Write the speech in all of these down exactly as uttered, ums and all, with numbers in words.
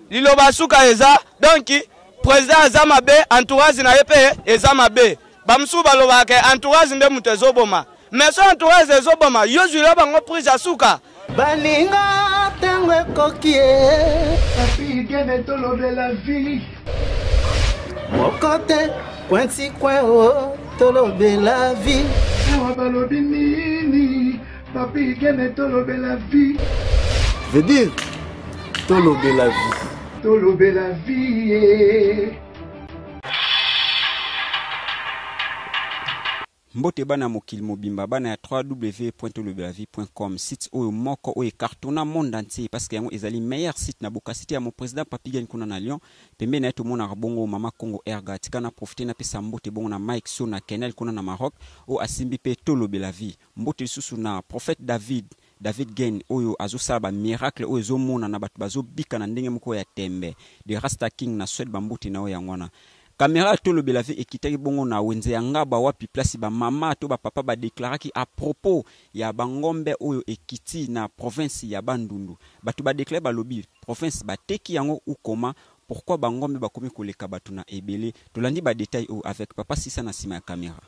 liloba suka eza donc président azama be entourage na yepe ezama be bamsu baloba ke entourage nde mutu ezoboma mais so entourage ezoboma yozula bango prise asuka baninga tengwe kokie papi gene tolobe la vie mokote kwensi kwen o tolobe la vie awa balobi nini papi gene tolobe la vie veut dire tolobe la vie tolobe la vie. Mbote bana mokili mobimba bana ya w w w point tolobe la vie point com site oyo moko oyo cartona monde entier parce que yango ezali meilleur site na boka site ya mon président Papi Gane kuna na Lyon pembe na to mona bongo mama Congo erga tikana profiter na pesa mbote bongo na Mike so na Kenel kuna na Maroc o asimbi pe tolobe la vie mbote susu na prophète David David Gane oyo azosala ba miracle oyo ezomona na bato bazo bika na ndenge moko ya tembe de Rasta King na Swed bambote na oyo ngwana caméra tolobe la vie ekitaki bongo na wenze ya ngaba wapi place ba mama to ba papa ba déclaraki à propos ya bangombe oyo ekiti na province ya Bandundu bato ba déclarer ba lobby province ba teki yango ukoma pourquoi bangombe ba komi koleka bato na ebele tolandi ba détail o avec papa Sisa na sima ya caméra.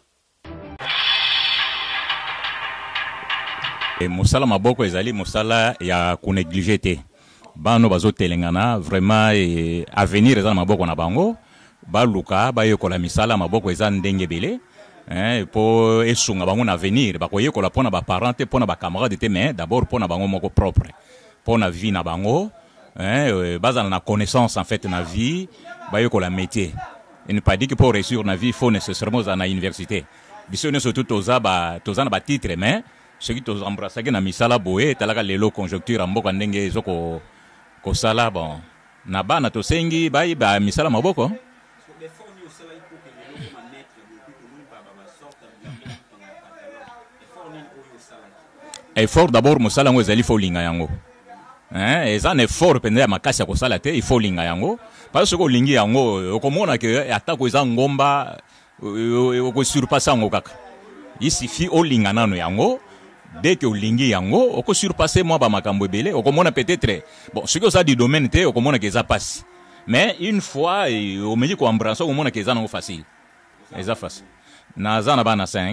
Et mosala maboko ezali mosala ya kunégligé te bano bazo telengana vraiment et avenir eza maboko na bango baluka bayekola misala maboko eza ndenge belé hein po esunga bango na avenir bakoyekola pona ba parents te pona ba camarades te mais d'abord pona bango moko propre pona vie na bango hein bazana na connaissance en fait na vie bayekola métier et ne pas dire que pour réussir na vie il faut nécessairement à na université biso ne surtout toza ba toza na ba titre mais ce qui tos embrasser na misala boye talaka lelo conjoncture mboka ndenge ezoko ko sala bon na bana to sengi bayi ba misala maboko effort d'abord mosala ngo ezali folinga yango hein eza un effort pende ya makasi ya kosala te il faut linga yango parce que olingi yango okomona ke atako eza ngomba oko surpasser ngo kaka il suffit olinga nano yango dès que olingi yango oko surpasser moi ba makambo ebele okomona peut-être bon ce que ça du domaine te okomona ke za passe mais une fois au meji ko embrasser okomona ke za nango facile eza facile na za na bana cinq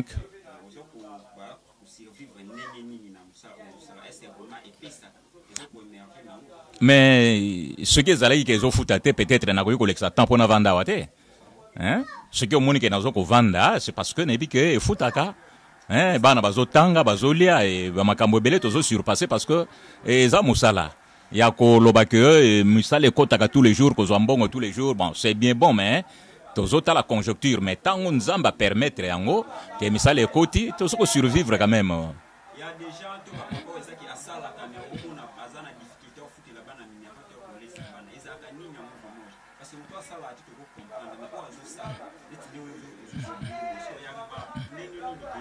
mais ce que zalayi ke zo futate peut-être na ko koleksa temps pona vanda wate hein ce que omoni ke nazo ko vanda c'est parce que nebi ke futaka hein bana bazotanga bazolia et ba makambo ebele tozo surpasser parce que eza musala ya ko loba ke musala ekotaka tous les jours ko mbongo tous les jours bon c'est bien bon mais tozo ta la conjoncture mais tant on nzamba permettre yango que musala ekoti tozo ko survivre quand même. Il y a des gens tout ba eza ki asala kana okuna azana difficulté au futi la bana ni nyapate ko lesa bana eza ka ninya mo pamoja parce que mtu asala ati ko comprendre mais ko azo sala eti leo so ya ba nini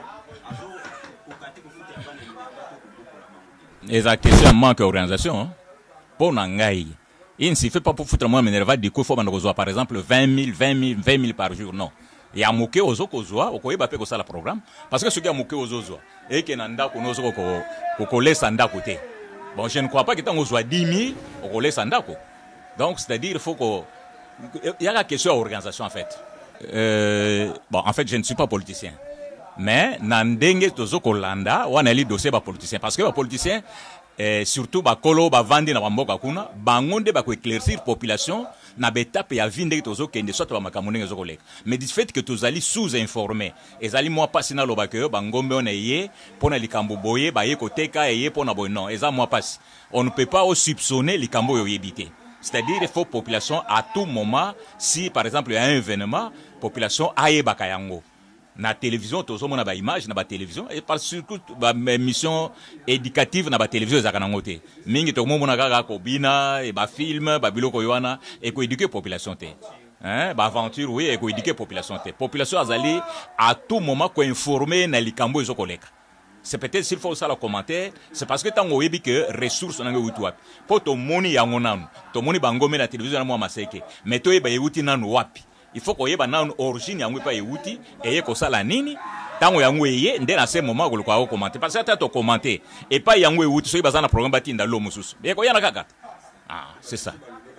nini eza question manque d'organisation pour nangai il ne suffit pas pour foutre moi m'énerver du coup faut bana ko par exemple vingt mille vingt mille vingt mille par jour non ya moke ozo kozwa okoyeba pe ko sala programme parce que ce qui a moke ozo zwa et que nanda ko nozo ko ko ko laisse ndako te bon je ne crois pas que tant ozwa dix mille on ko laisse ndako donc c'est-à-dire il faut que il y a la question d'organisation en fait euh, bon en fait je ne suis pas politicien mais nandenge tozo ko landa wana li dossier ba politicien parce que ba politicien eh, surtout ba kolo ba vandi na mboka kuna bangonde ba ko éclaircir population na betape ya vinde tozo kende soit ba makamone ngezo koleka mais du fait que tozali sous informé ezali moi passe na loba ke bangombe on eye pona likambo boye ba ye koteka eye pona boye non eza moi passe on ne peut pas soupçonner likambo yo yebité c'est-à-dire il faut population à tout moment si par exemple il y a un événement population aye bakayango na télévision tozo mona ba image na ba télévision et par surtout ba mission éducative na ba télévision za kana ngote mingi to mona kaka ko bina et ba film ba biloko yoana et ko éduquer population te hein ba aventure oui et ko éduquer population te population azali à tout moment ko informer na likambo ezo koleka c'est peut-être s'il faut ça le commentaire c'est parce que tango yebi que ressources na ngutu wapi po to moni yango nanu to moni bangome na télévision na mo maseke mais to yeba yuti nanu wapi il faut qu'on y ait une origine yango pa euti et ko sala nini tango yango eye nde na ce moment ko ko commenter parce que ta to commenter et pas yango euti so bazana programme batinda lo mususu e ko yana kaka ah c'est ça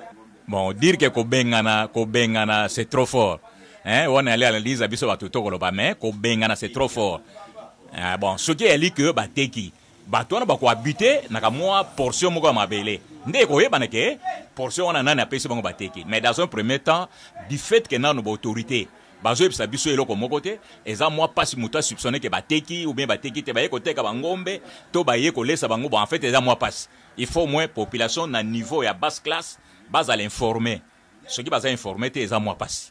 Bon, dire que Kobengana, Kobengana, c'est trop fort. Hein, on est allé à l'église, à Bisso Batuto Koloba, mais Kobengana, c'est trop fort. Ah, bon, ce qui est dit que Bateki, Batouana Bako habité, n'a moi portion Moko Mabele. Ndé Koye Baneke, portion on a n'a pas bon Bateki. Mais dans un premier temps, du fait que nous avons une autorité, Bazo Epsa Bisso Elo comme côté, et ça moi pas si mouta soupçonné que Bateki ou bien Bateki te baye côté Kabangombe, to baye Kole Sabango, en fait, et ça moi passe. Il faut moins population à niveau et à basse classe, base à l'informer. Ce qui va informer, c'est ça moi passe.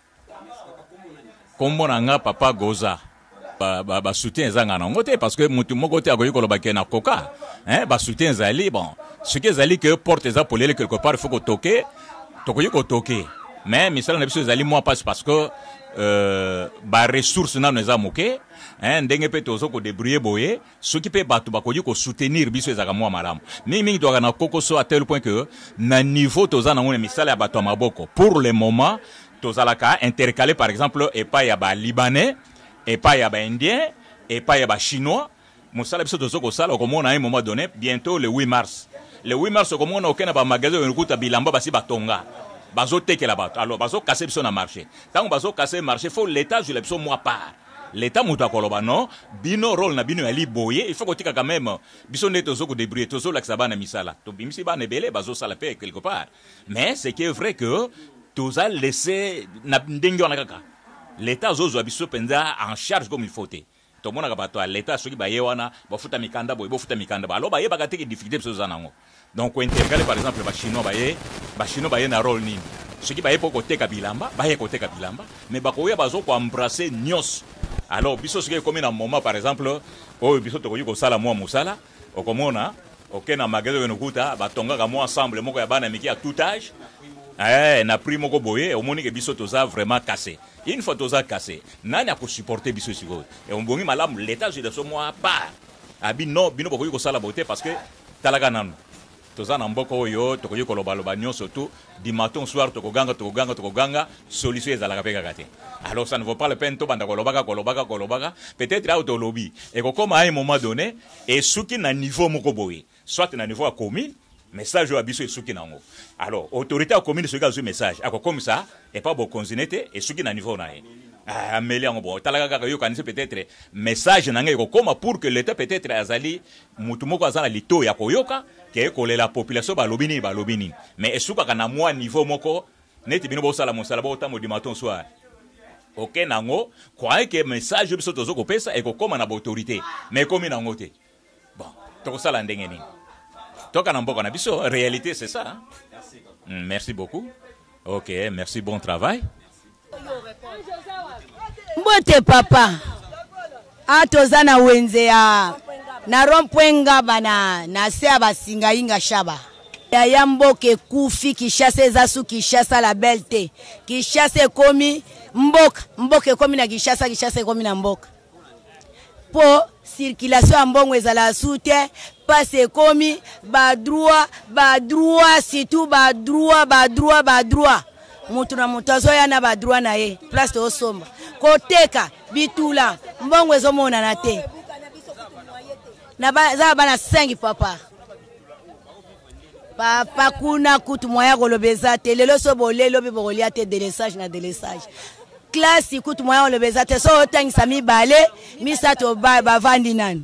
Comme on a papa Goza. Ba ba ba soutien zanga na ngote parce que mutu moko te agoyi koloba ke na koka hein ba soutien zali bon ce que zali que porte za polele quelque part il faut ko toquer tokoyi ko toquer mais misala na biso zali moi passe parce que euh ba ressources na neza moke hein ndenge pe tozo ko débrouiller boye ce qui peut batu ba koyi ko soutenir biso ezaka moi malamu mi mingi to na koko so à tel point que na niveau toza na ngone misala ya batu maboko pour le moment tozalaka intercalé par exemple et pas ya ba libanais et pas yaba indien, et pas yaba chinois. Moussala biso tozo ko sala comme on a un moment donné, bientôt le huit mars. Le huit mars comme on a aucun ba magasin on écoute bilamba basi batonga. Bazo teke la bato. Alors bazo casser biso na marché. Tant bazo casser marché, faut l'état je le biso moi part. L'état muta koloba non, bino rôle na bino ali boyer, il faut que tika quand même biso ne tozo ko débrouiller tozo la saba na misala. To bimisi ba ne belé bazo sala pe quelque part. Mais c'est qui est vrai que toza laisser na ndenge on a kaka. L'État zozo abiso penza en charge comme il faut te. To mona ka bato l'État soki ba yewana ba futa mikanda boy bo futa mikanda ba. Alors ba ye ba ka te difficulté biso zanango. Donc ko intercaler par exemple ba chinois ba ye, ba chinois ba ye na rôle nini. Soki ba ye poko te ka bilamba, ba ye ko te ka bilamba, mais ba ko ye bazo ko embrasser nyos. Alors biso soki comme na moment par exemple, o biso to ko yuko sala moi musala, o komona, OK na magasin no kuta ba tonga ka moi ensemble moko ya bana miki à tout âge. Eh, na prix moko boye, au moni que biso toza vraiment cassé. Une fois toza cassé, nani a ko supporter biso siko. Et on bongi malam l'état je de so moi pas. Abi no bino boko ko sala beauté parce que talaga nanu. Toza na mboko yo to ko yiko loba loba nyo surtout du matin au soir to ko ganga to ko ganga to ko ganga solution ezala ka peka kate. Alors ça ne vaut pas le peine to banda ko lobaka ko lobaka ko lobaka peut-être là au lobby. Et ko comme à un moment donné et souki na niveau moko boye, soit na niveau à commune message au abisso et souki nango. Alors, autorité à commune ce gars message. À comme ça, et pas bon consinété et souki na niveau na. Ah, amélior en bon. Talaga ka yo kanise peut-être message nangé ko comme pour que l'état peut-être azali mutumoko azala lito ya koyoka ke ko la population ba lobini ba lobini. Mais esuka kana moi niveau moko neti bino bo sala mo sala bo tamo di matin soir. OK nango, croyez que message biso tozo ko pesa et ko comme na autorité. Mais comme nango te. Bon, to sala ndenge ni. Donc, en réalité, c'est ça. Hein? Merci beaucoup. Ok, merci, bon travail. Mbote papa. Atozana wenze ya na rompwenga bana na sea basinga inga shaba. Ya yamboke kufi kishase zasu kishasa la belte. Kishase komi mboka. Mboke komi na kishasa kishase komi na mboka. Po circulation ambongo ezala soute passe komi ba droit ba droit surtout ba droit ba droit ba droit mutu na mutu azoya na ba droit na ye place to somba koteka bitula mbongo ezomona na te na ba za bana cinq papa papa kuna kutu moya kolobeza te lelo so bolelo be bolia te délesage na délesage classe kutu moya kolobeza te so otangisa mibale misato ba bavandi nani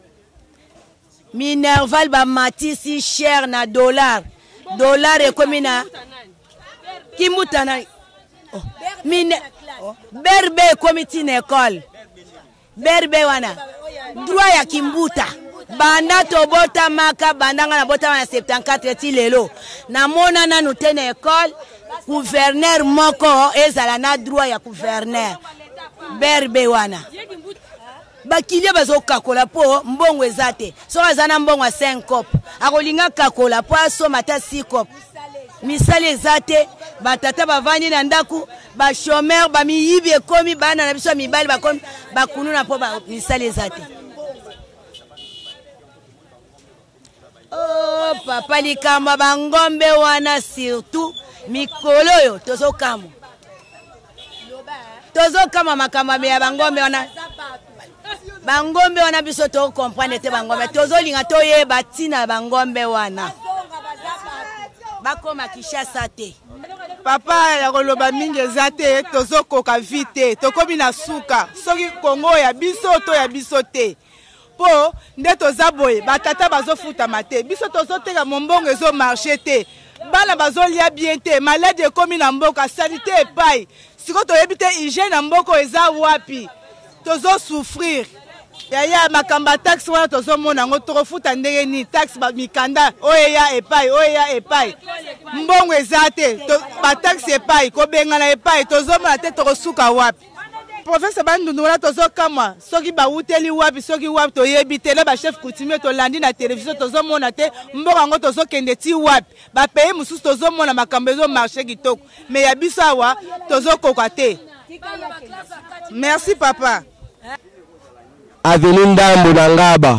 Minerval ba matisi cher na dollar dollar e komina kimutana oh. Mine oh. Berbe committee na école berbe wana droit ya kimbuta banda to bota maka bandanga na bota na soixante-quatorze ti lelo na mona na nute na école gouverneur moko ezala na droit ya gouverneur berbe wana bakilia bazo kakola po mbongo ezate so azana mbongo cinq cop akolinga kakola po aso mata six cop misali ezate batata bavandi na ndaku ba chômeur ba miyibi ekomi bana na biso mibali bakomi bakunu na po ba misali ezate. Oh papa likamba bangombe wana surtout mikolo yo tozo kamo tozo kama makamba ya bangombe wana bangombe wana biso to comprendre te bangombe tozo linga to ye batina bangombe wana bakoma Kishasa te papa ya koloba mingi eza te tozokoka vite tokomi na suka soki Kongo ya biso to ya biso te po nde toza boye batata bazofutama te biso tozoteka mombongo ezo marché te bana bazolia bien te malade ekomi na mboka sanité epai siko toyebi te hygiène na mboko eza wapi tozosouffrir yaya makamba taxe wana tozomona yango tokofuta ndenge nini taxe mikanda oyeya epai oyeya epai mbongo eza te bataxe epai kobengana epai tozomona te tokosuka wapi province bandundu wana tozokamwa soki bawuteli wapi soki wapi toyebi te na bachef coutumier tolandi na télévision tozomona te mboka yango tozokende ti wapi bapaye mosusu tozomona makambo ezomarché kitoko me ya biso awa tozokoka te. Merci papa. Avenue Ndambo na Ngaba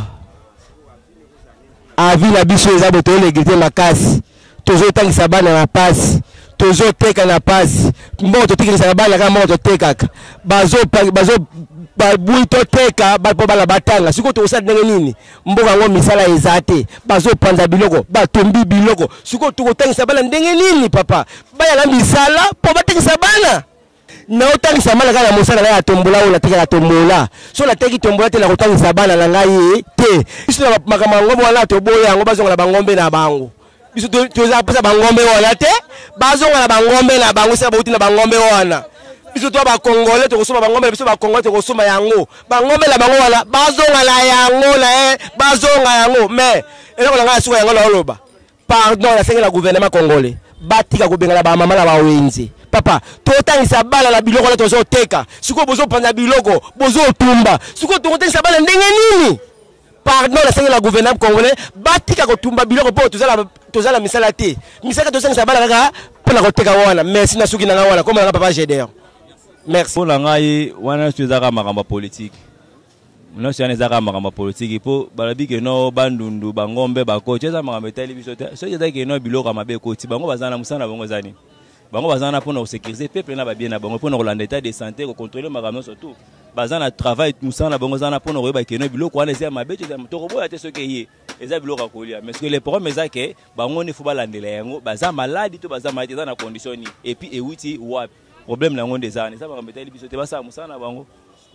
avi na biso eza boto legrité makasi tozotangisa bana na pasi tozoteka na pasi mbongo totekisa bana kama mbongo totekaka bazo bazo babui toteka bapo bala batanga siko tokosala ndenge nini mboka yango misala eza te bazopanza biloko batombi biloko siko tokotangisa bana ndenge nini papa baya na misala po batekisa bana na otangisa bana kala mosala na tombola ola tekala tombola so na teki tombola te na kotangisa bana na ngai te biso na makambo ngombo wana to boya yango bazonga na bangombe na bango biso toza pesa bangombe wana te bazonga na bangombe na bango sa bauti na bangombe wana biso to ba congolais to kosoma bangombe biso ba congolais to kosoma yango bangombe la bango wana bazonga na yango na eh bazonga yango mais eloko nga suka yango na oloba pardon la senga la gouvernement congolais batika ko bengala ba mama na ba wenze papa totangisa bala la biloko la tozo teka siko bozo panda biloko bozo tumba siko totangisa bala ndenge nini pardon la senga la gouvernement congolais batika ko tumba biloko po tozala tozala misala te misala tozangisa bala kaka pona ko teka wana merci na suki na wana comme na papa Gédéon. Merci. Pour l'angai, wana tuzaka makamba politique. Non c'est ezaka makamba politique po balabi ke no bandundu bangombe bako cheza makamba tali biso te. So yeda ke no biloko mabe ko ti bango bazana musana bango zani. Bango bazana pona ko sécuriser peuple na ba bien na bango pona ko landa état de santé ko contrôler makamba surtout. Bazana travail musana bango zana pona ko ba ke no biloko wana eza mabe te to ko boya te so ke ye. Eza biloko ko lia. Mais que le problème eza ke bango ne faut pas landela yango baza malade to baza malade na condition ni et puis e wuti wap problème na ngonde zane ça va mettre biso te basa musana bango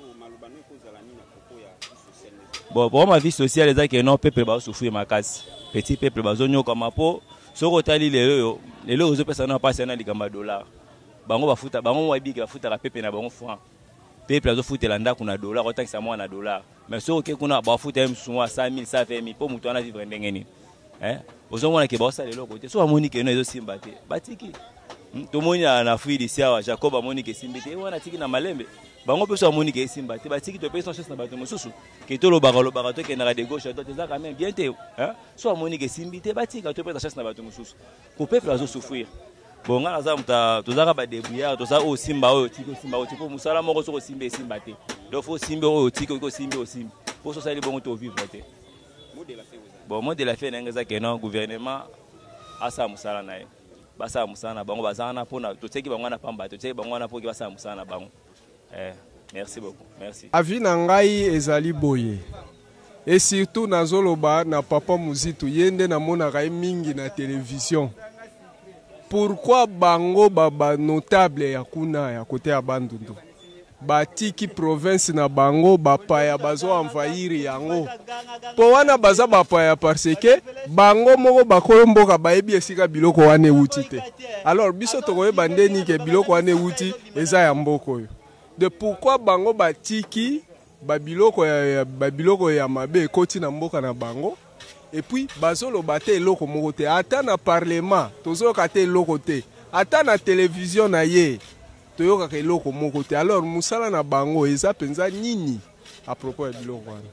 bon pour ma vie sociale eza que non peuple ba souffrir makasi petit peuple bazonyo kama po soko tali lelo lelo ozo pesa na pasa na likamba dollar bango bafuta bango wabika bafuta ka peuple na bango franc peuple azo futela ndako na dollar otakisa mwa na dollar mais soko ke kuna bafuta msuwa cent mille cent vingt mille po mutu ana vivre ndenge ni eh ozo mona ke ba sa lelo kote so amoni ke no ezo simba te batiki to moni na fuidi sia Jacob amoni ke simbite wana tiki na malembe bango peso amoni ke simba te batiki to peso chance na bato mosusu ke to lo bagalo bagato ke na de gauche to teza quand même bien te hein so amoni ke simbite batika to peso chance na bato mosusu ko peuple azo souffrir bon ngala za mta to zaka ba débrouillard to za o simba o tiko simba o tiko musala moko so ko simbe simba te do fo simbe o tiko ko simbe o simbe po so sali bongo to vivre te bon moi de la fait n'engeza ke non gouvernement asa musala na basa musana bango bazana pona toteki bango na pamba toteki bango na poki basa musana bango eh merci beaucoup merci avi na ngai ezali boye et surtout nazoloba na papa Muzitu yende na mona kai mingi na télévision pourquoi bango baba notable ya kuna ya côté ya Bandundu batiki province na bango bapaya bazo envahir yango po wana baza bapaya parce que bango moko bakolo mboka bayebi esika biloko wana euti te alors biso tokoyeba ndeni ke biloko wana euti eza ya mboko oyo de pourquoi bango batiki babiloko ya babiloko ya mabe ekoti na mboka na bango et puis bazoloba te eloko moko te ata na parlement tozoyoka te eloko te ata na télévision na ye toyoka ke eloko moko te alors musala na bango eza penza nini à propos ya biloko wana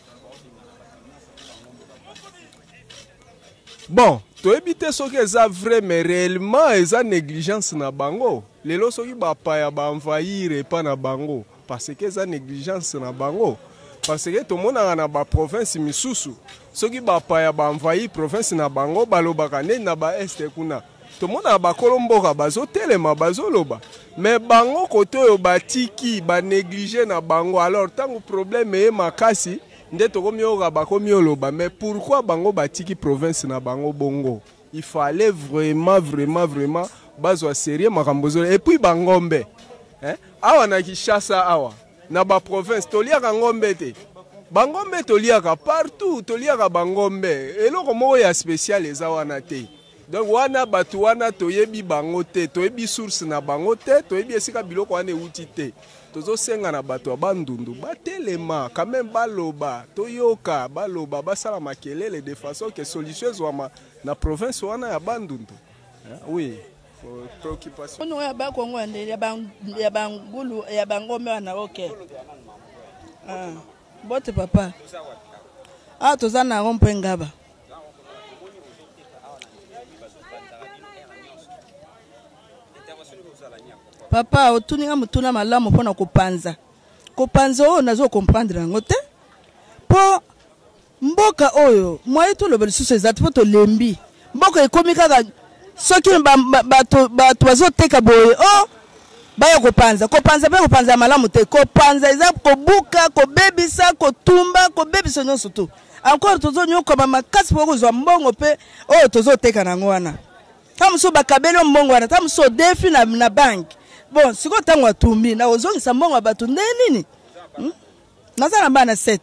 bon toyebi te soki eza vrai mais réellement eza négligence na bango lelo soki bapaya baenvahir epa na bango parce que eza négligence na bango parce que tomonaka na baprovince misusu soki bapaya baenvahir province na bango balobaka neti na baeste kuna tomonaka bakolo mboka bazotelema bazoloba mais bango kote oyo batiki banéglige na bango alors ntango problème eye makasi nde tokomi oyoka bakomi oloba mais pourquoi bango batiki province na bango bongo il fallait vraiment vraiment vraiment bazwa sérieux makambo zolo et puis bangombe hein awa na Kinshasa awa na ba province toliaka ngombe te bangombe toliaka partout toliaka bangombe eloko moko ya spécial eza wana te donc wana batu wana toyebi bango te toyebi source na bango te toyebi esika biloko wana euti te tozosenga na bato ya bandundu batelema quand même baloba toyoka baloba basala makelele de façon que solution ezwama na province wana ya bandundu oui préoccupation ono ya ba Kongo ya ba ya bangulu ya bangome wana okay ah bote papa ah tozana rompe ngaba papa otuninga mutuna malamu pona kupanza kupanza o nazo comprendre ngo te po mboka oyo moye to lobeli susu ezati po to lembi mboka ekomi kaka soki bato bato bazoteka boye o baya kupanza kupanza pe kupanza malamu te kupanza eza kobuka kobebisa kotumba kobebisa nyonso tu encore tozonyoka makasi po kozwa mbongo pe oyo tozoteka nango wana tamuso bakabelo mbongo wana tamuso defi na na bank bon siko tango atumbi na ozongisa mbongo bato nde nini hmm? Nazana bana set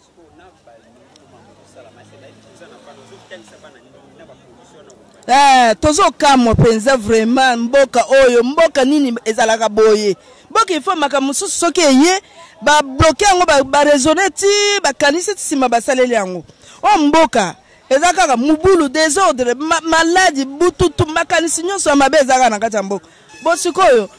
eh tozo kamo penza vraiment mboka oyo mboka nini ezalaka boye mboka ifo makamusu soki eye ba bloquer yango ba, ba raisonner ti ba kanisi sima basaleli yango o mboka ezaka mubulu désordre ma, maladie bututu makanisi nyonso mabe ezaka na kati ya mboka bo sikoyo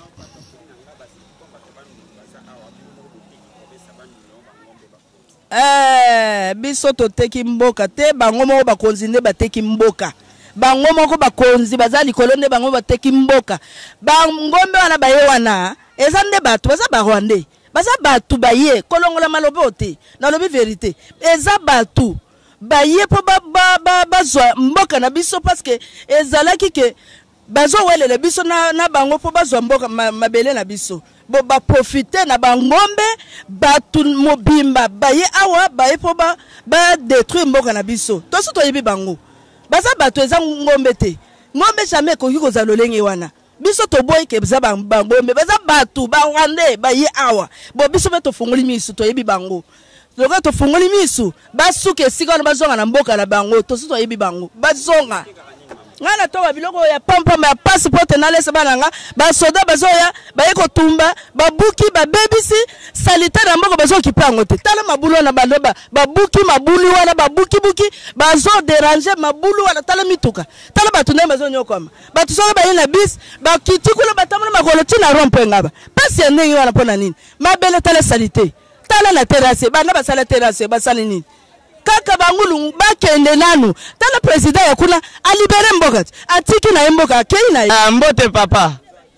eh biso toteki mboka te bango moko bakonzi nde bateki mboka bango moko bakonzi baza likolo nde bango bateki mboka bangombe wana baye wana eza nde bato baza barwande baza bato baye kolongola malobe te na lobi vérité eza bato baye po ba ba bazwa mboka na biso parce que ezalaki ke bazo welele biso na na bango po bazwa mboka mabele na biso bo ba profiter na bangombe batu mobimba baye awa baye po ba ba détruire mboka na biso to so to yebi bango baza bato eza ngombe te ngombe jamais ko hiko za lolenge wana biso to boy ke baza bangombe baza batu ba rwande baye awa bo biso beto fungoli misu to yebi bango loka to fungoli misu basuke sika na bazonga na mboka na bango to so to yebi bango bazonga ngana towa biloko ya pampamba ya passport na lesa bananga ba soda bazoya ba yeko tumba babuki babebisi salita na mboko bazo kipango te tala mabulu na baloba babuki mabulu wana babuki buki bazo déranger mabulu wana tala mituka tala batu ndemba bazo nyokoma batu soka ba yina bis ba kitikula batamuna makolo tina rompe ngaba pasi ya ndenge wana pona nini mabele tala salite tala na terrasse bana basala terrasse basala nini kaka bangulu bakende nanu tala president yakuna alibere mboka atiki na mboka kei na uh, mbote papa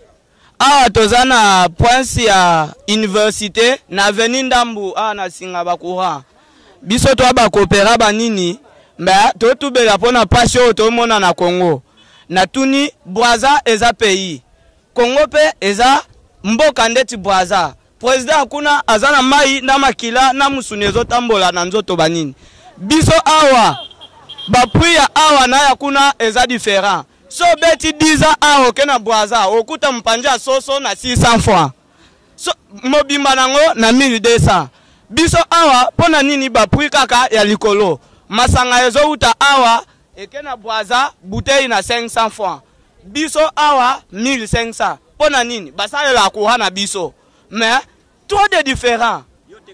awa tozana poinsi ya université na avenue Ndambu awa na singa bakura biso to ba coopéra banini mba to tubela pona passion to mona na Congo na tuni Brazza eza pays Congo pe eza mboka ndeti Brazza president akuna azana mai na makila na musunezo tambola na nzoto banini biso awa bapui ya awa na ya kuna eza différent so beti diza awa ke na Brazza okuta mpanja soso na six cents francs so mobimba nango na mille deux cents biso awa pona nini bapui kaka ya likolo masanga ezo uta awa eke na Brazza bouteille na cinq cents francs biso awa mille cinq cents pona nini basale la kuha na biso mais trop de différent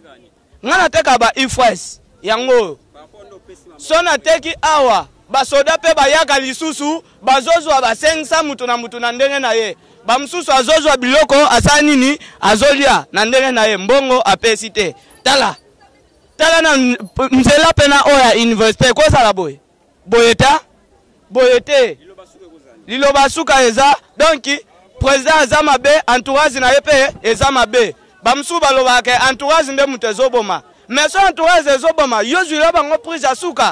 ngana teka ba ifres yango sona teki awa basoda pe bayaka lisusu bazozwa ba cinq cents mutu na mutu na ndenge na ye ba msusu azozwa biloko asa nini azolia na ndenge na ye mbongo apesi te tala tala na nzela pena oya université ko sala boye boyeta boyete liloba suka eza donc président azama be entourage na ye pe ezama be bamsu baloba ke entourage nde mutu ezoboma mais so entourage ezoboma yozwila bango prise ya suka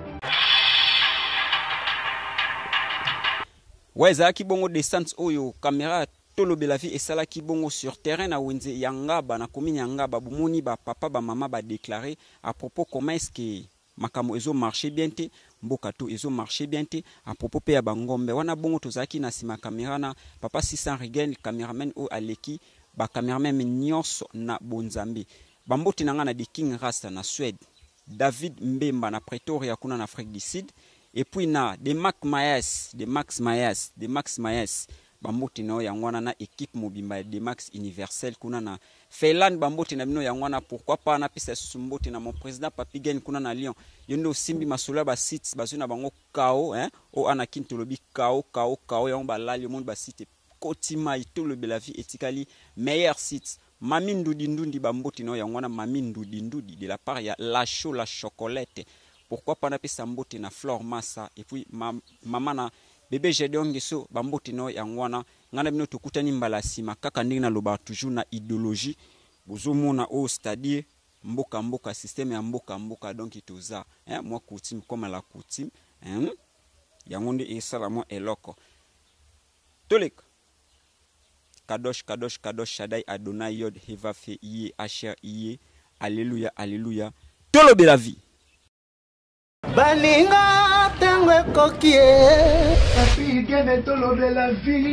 ouais ezalaki bongo descente oyo caméra tolobela vie esalaki bongo sur terrain na wenze ya Ngaba na commune ya Ngaba bomoni ba papa ba mama ba déclarer à propos comment est-ce que makamo ezo marché bien te mboka to ezo marché bien te à propos pe ya bangombe wana bongo tozaki na sima caméra na papa six cents Rigen cameraman o aleki ba cameraman nyonso na bonzambi bamboti nanga na di King Rasta na Suède David Mbemba na Pretoria kuna na Afrique du Sud et puis na de Max Mayas de Max Mayas de Max Mayas bamboti na yangwana na équipe mobimba de Max Universel kuna na Feyland bamboti na bino yangwana pourquoi pas na pisa sumboti na mon président Papigen kuna na Lyon yondo simbi masolo ba sites bazuna bango kao hein o anakin tolobi kao kao kao yango balali monde ba site kotima ito le bela vie etikali meilleur site Mami Ndudi Ndundi bamboti no yangwana Mami Ndudi Ndudi de la part ya la chaud la chocolate pourquoi pas na pesa mboti na Flore Massa et puis ma, mama na bébé Gédéon Ngeso bamboti no yangwana ngana bino tokutani mbala sima kaka ndinga na loba toujours na idéologie bozomona au c'est-à-dire mboka mboka système ya mboka mboka donc itoza hein moi coutume comme la coutume hein yangonde esala mo eloko tolek Kadosh, Kadosh, Kadosh, Shaddai, Adonai, Yod, Heva, Fe, Iye, Asher, Iye. Alléluia, Alléluia. Tolobe la vie. Baninga, tengwe kokie. Papi, gene tolobe la vie.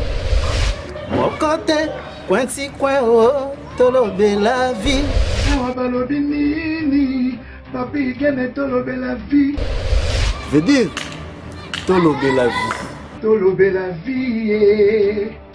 Mokote, kwensi kwen o, tolobe la vie. Ewa balobi nini, papi, gene tolobe la vie. Veut dire, tolobe la vie. Tolobe la vie.